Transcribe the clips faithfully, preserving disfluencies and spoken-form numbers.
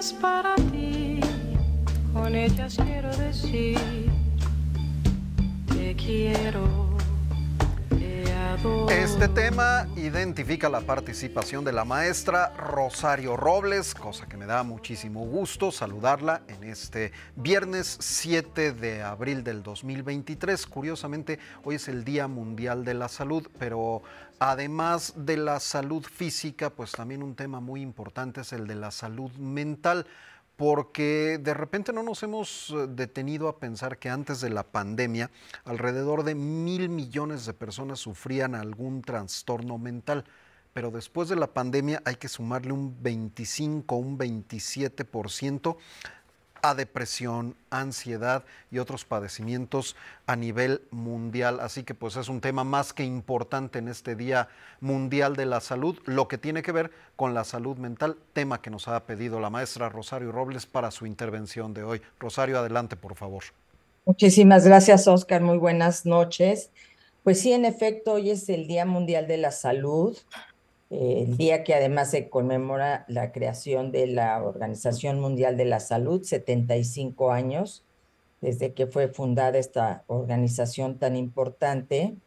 Para ti, con ellas quiero decir te quiero, te adoro. Este tema identifica la participación de la maestra Rosario Robles, cosa que me da muchísimo gusto saludarla en este viernes siete de abril del dos mil veintitrés. Curiosamente, hoy es el Día Mundial de la Salud, pero además de la salud física, pues también un tema muy importante es el de la salud mental, porque de repente no nos hemos detenido a pensar que antes de la pandemia alrededor de mil millones de personas sufrían algún trastorno mental, pero después de la pandemia hay que sumarle un veinticinco, un veintisiete por ciento a depresión, ansiedad y otros padecimientos a nivel mundial. Así que pues es un tema más que importante en este Día Mundial de la Salud, lo que tiene que ver con la salud mental, tema que nos ha pedido la maestra Rosario Robles para su intervención de hoy. Rosario, adelante, por favor. Muchísimas gracias, Oscar. Muy buenas noches. Pues sí, en efecto, hoy es el Día Mundial de la Salud, eh, el día que además se conmemora la creación de la Organización Mundial de la Salud, setenta y cinco años desde que fue fundada esta organización tan importante,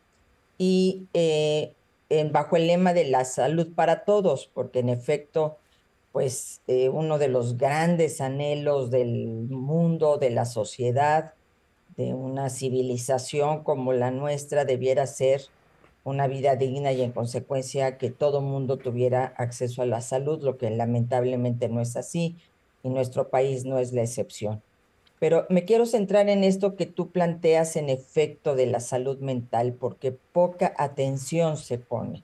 y eh, en, bajo el lema de la salud para todos, porque en efecto, pues eh, uno de los grandes anhelos del mundo, de la sociedad, de una civilización como la nuestra debiera ser una vida digna y en consecuencia que todo mundo tuviera acceso a la salud, lo que lamentablemente no es así y nuestro país no es la excepción. Pero me quiero centrar en esto que tú planteas en efecto de la salud mental, porque poca atención se pone.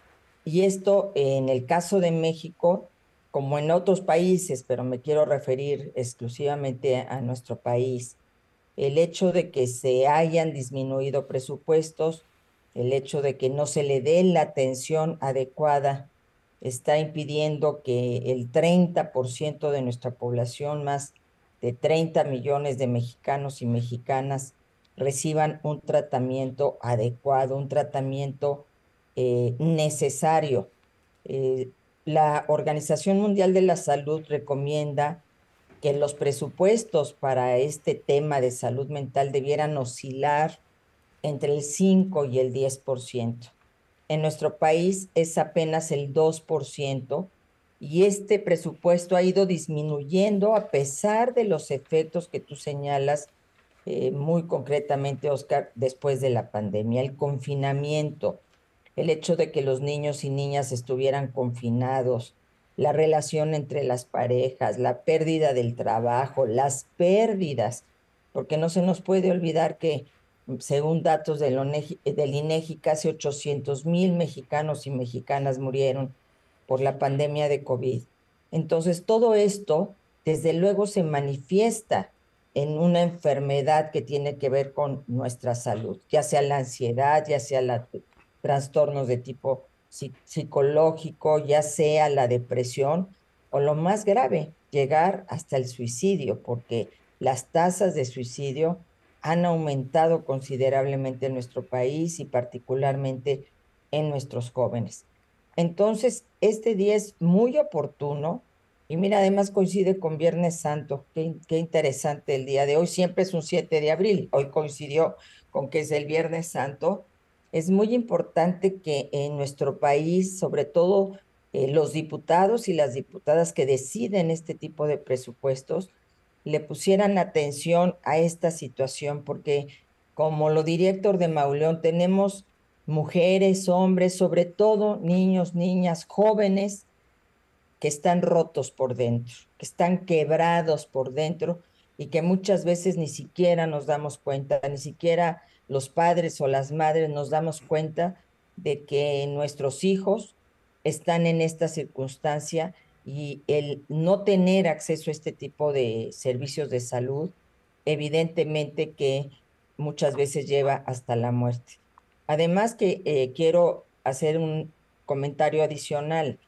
Y esto en el caso de México, como en otros países, pero me quiero referir exclusivamente a nuestro país, el hecho de que se hayan disminuido presupuestos, el hecho de que no se le dé la atención adecuada, está impidiendo que el treinta por ciento de nuestra población, más de treinta millones de mexicanos y mexicanas, reciban un tratamiento adecuado, un tratamiento eh, necesario. Eh, la Organización Mundial de la Salud recomienda que los presupuestos para este tema de salud mental debieran oscilar entre el cinco y el diez por ciento. En nuestro país es apenas el dos por ciento y este presupuesto ha ido disminuyendo a pesar de los efectos que tú señalas eh, muy concretamente, Oscar, después de la pandemia, el confinamiento, el hecho de que los niños y niñas estuvieran confinados, la relación entre las parejas, la pérdida del trabajo, las pérdidas, porque no se nos puede olvidar que, según datos del, ONEGI, del INEGI, casi ochocientos mil mexicanos y mexicanas murieron por la pandemia de COVID. Entonces, todo esto, desde luego, se manifiesta en una enfermedad que tiene que ver con nuestra salud, ya sea la ansiedad, ya sea la trastornos de tipo psicológico, ya sea la depresión o lo más grave, llegar hasta el suicidio, porque las tasas de suicidio han aumentado considerablemente en nuestro país y particularmente en nuestros jóvenes. Entonces, este día es muy oportuno y mira, además coincide con Viernes Santo. Qué, qué interesante el día de hoy. Siempre es un siete de abril, hoy coincidió con que es el Viernes Santo. Es muy importante que en nuestro país, sobre todo eh, los diputados y las diputadas que deciden este tipo de presupuestos, le pusieran atención a esta situación, porque como lo diría Héctor de Mauleón, tenemos mujeres, hombres, sobre todo niños, niñas, jóvenes, que están rotos por dentro, que están quebrados por dentro y que muchas veces ni siquiera nos damos cuenta, ni siquiera los padres o las madres nos damos cuenta de que nuestros hijos están en esta circunstancia, y el no tener acceso a este tipo de servicios de salud, evidentemente que muchas veces lleva hasta la muerte. Además que eh, quiero hacer un comentario adicional.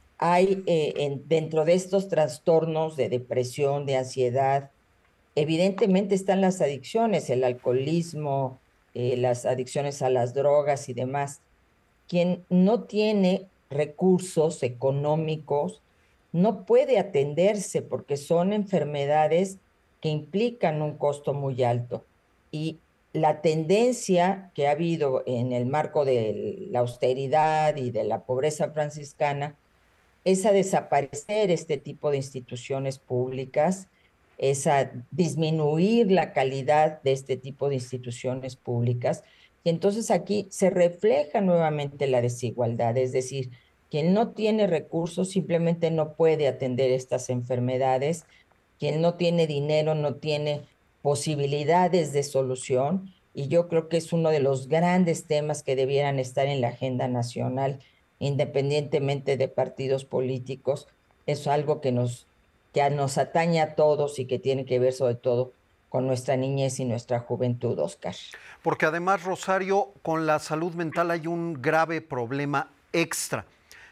Hay eh, en, dentro de estos trastornos de depresión, de ansiedad, evidentemente están las adicciones, el alcoholismo, eh, las adicciones a las drogas y demás. Quien no tiene recursos económicos no puede atenderse porque son enfermedades que implican un costo muy alto. Y la tendencia que ha habido en el marco de la austeridad y de la pobreza franciscana es a desaparecer este tipo de instituciones públicas, es a disminuir la calidad de este tipo de instituciones públicas. Y entonces aquí se refleja nuevamente la desigualdad, es decir, quien no tiene recursos simplemente no puede atender estas enfermedades, quien no tiene dinero no tiene posibilidades de solución, y yo creo que es uno de los grandes temas que debieran estar en la agenda nacional independientemente de partidos políticos. Es algo que nos, que nos atañe a todos y que tiene que ver sobre todo con nuestra niñez y nuestra juventud, Oscar. Porque además, Rosario, con la salud mental hay un grave problema extra,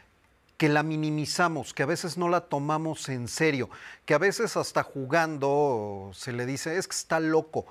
que la minimizamos, que a veces no la tomamos en serio, que a veces hasta jugando se le dice, es que está loco,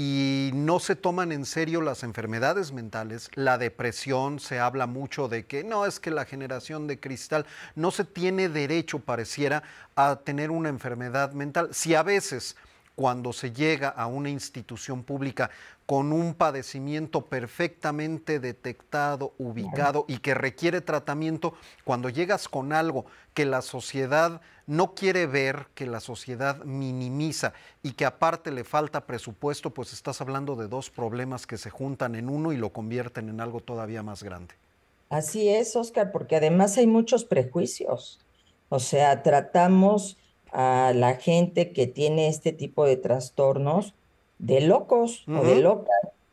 y no se toman en serio las enfermedades mentales, la depresión, se habla mucho de que no, es que la generación de cristal, no se tiene derecho, pareciera, a tener una enfermedad mental. Si a veces, cuando se llega a una institución pública con un padecimiento perfectamente detectado, ubicado y que requiere tratamiento, cuando llegas con algo que la sociedad no quiere ver, que la sociedad minimiza y que aparte le falta presupuesto, pues estás hablando de dos problemas que se juntan en uno y lo convierten en algo todavía más grande. Así es, Oscar, porque además hay muchos prejuicios. O sea, tratamos a la gente que tiene este tipo de trastornos de locos o de Uh-huh. locas.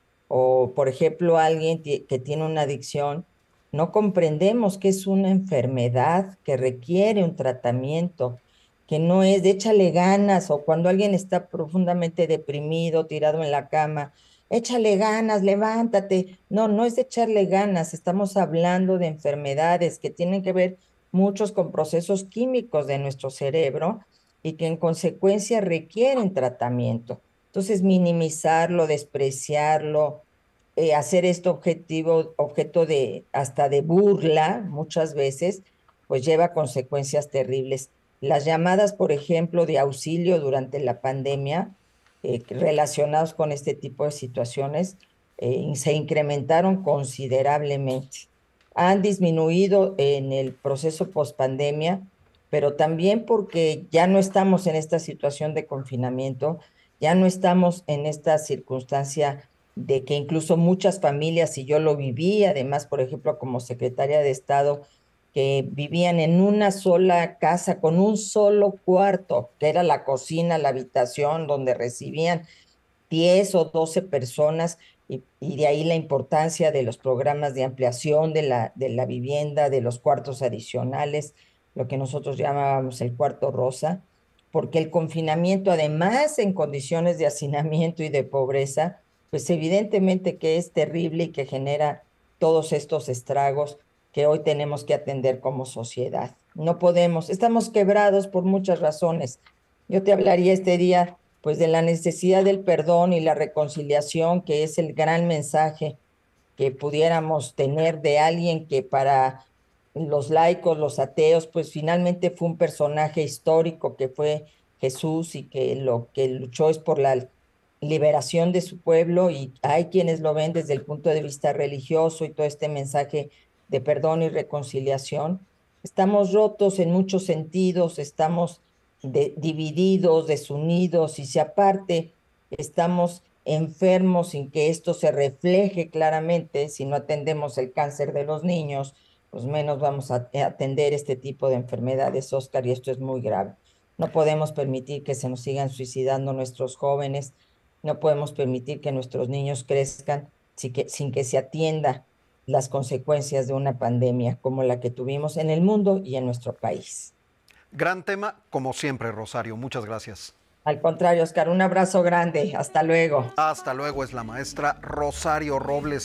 O, por ejemplo, alguien que tiene una adicción, no comprendemos que es una enfermedad que requiere un tratamiento, que no es de échale ganas, o cuando alguien está profundamente deprimido, tirado en la cama, échale ganas, levántate. No, no es de echarle ganas, estamos hablando de enfermedades que tienen que ver muchos con procesos químicos de nuestro cerebro y que en consecuencia requieren tratamiento. Entonces, minimizarlo, despreciarlo, eh, hacer esto objetivo, objeto de hasta de burla muchas veces, pues lleva consecuencias terribles. Las llamadas, por ejemplo, de auxilio durante la pandemia, eh, relacionados con este tipo de situaciones, eh, se incrementaron considerablemente. Han disminuido en el proceso pospandemia, pero también porque ya no estamos en esta situación de confinamiento, ya no estamos en esta circunstancia de que incluso muchas familias, y yo lo viví, además, por ejemplo, como secretaria de Estado, que vivían en una sola casa con un solo cuarto, que era la cocina, la habitación, donde recibían diez o doce personas, y, y de ahí la importancia de los programas de ampliación de la, de la vivienda, de los cuartos adicionales, lo que nosotros llamábamos el cuarto rosa, porque el confinamiento, además en condiciones de hacinamiento y de pobreza, pues evidentemente que es terrible y que genera todos estos estragos que hoy tenemos que atender como sociedad. No podemos, estamos quebrados por muchas razones. Yo te hablaría este día pues de la necesidad del perdón y la reconciliación, que es el gran mensaje que pudiéramos tener de alguien que para los laicos, los ateos, pues finalmente fue un personaje histórico que fue Jesús, y que lo que luchó es por la liberación de su pueblo, y hay quienes lo ven desde el punto de vista religioso y todo este mensaje de perdón y reconciliación. Estamos rotos en muchos sentidos, estamos de, divididos, desunidos, y si aparte estamos enfermos sin que esto se refleje claramente, si no atendemos el cáncer de los niños, pues menos vamos a atender este tipo de enfermedades, Oscar, y esto es muy grave. No podemos permitir que se nos sigan suicidando nuestros jóvenes, no podemos permitir que nuestros niños crezcan sin que, sin que se atienda las consecuencias de una pandemia como la que tuvimos en el mundo y en nuestro país. Gran tema, como siempre, Rosario. Muchas gracias. Al contrario, Oscar, un abrazo grande. Hasta luego. Hasta luego, es la maestra Rosario Robles.